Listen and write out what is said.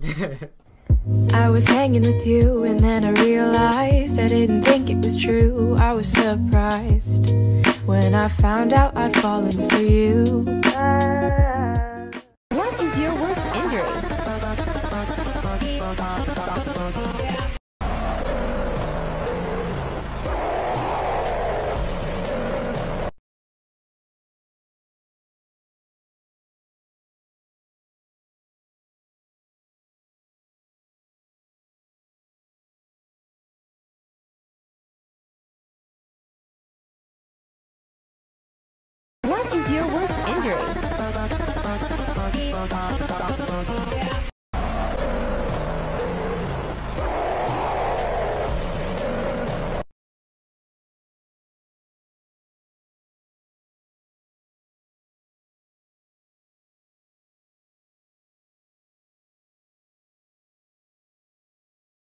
I was hanging with you and then I realized I didn't think it was true. I was surprised when I found out I'd fallen for you. What is your worst injury? What is your worst injury?